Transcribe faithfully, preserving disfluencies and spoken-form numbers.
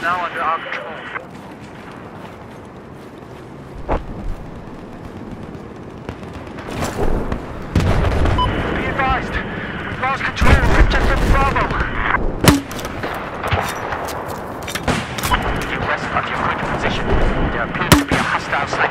now under our control. Be advised, we've lost control of Objective Bravo. To the west of your current position, there appears to be a hostile sniper.